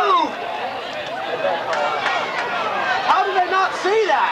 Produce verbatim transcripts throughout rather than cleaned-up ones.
move! How did they not see that?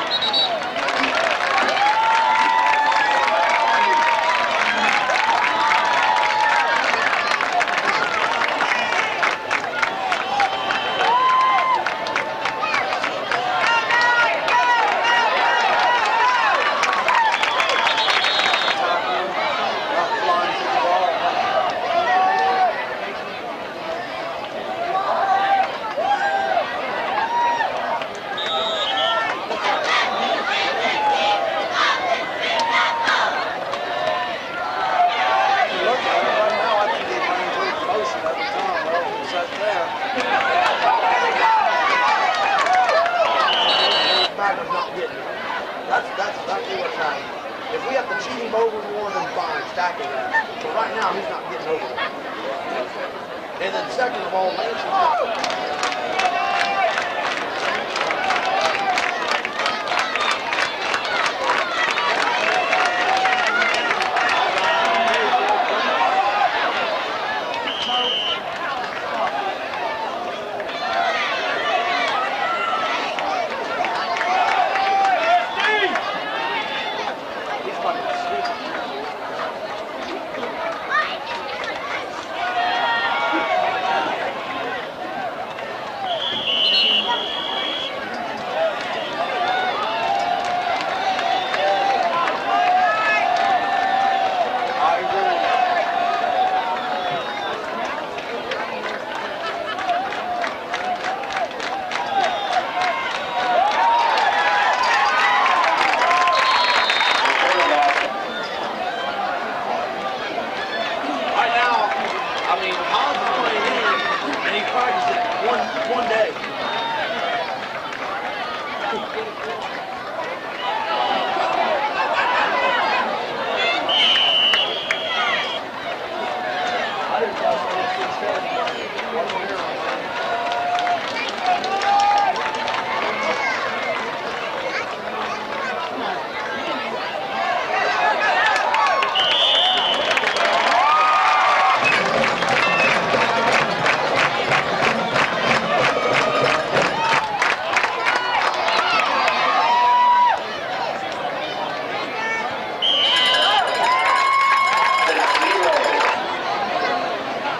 That's that's exactly what's happening. If we have to cheat him over more, then fine, stack it up. But right now, he's not getting over it. And then second of all, Lance is not. One day.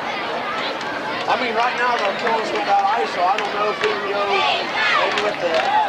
I mean, right now they're killing us with that I S O. I don't know if we can go maybe with the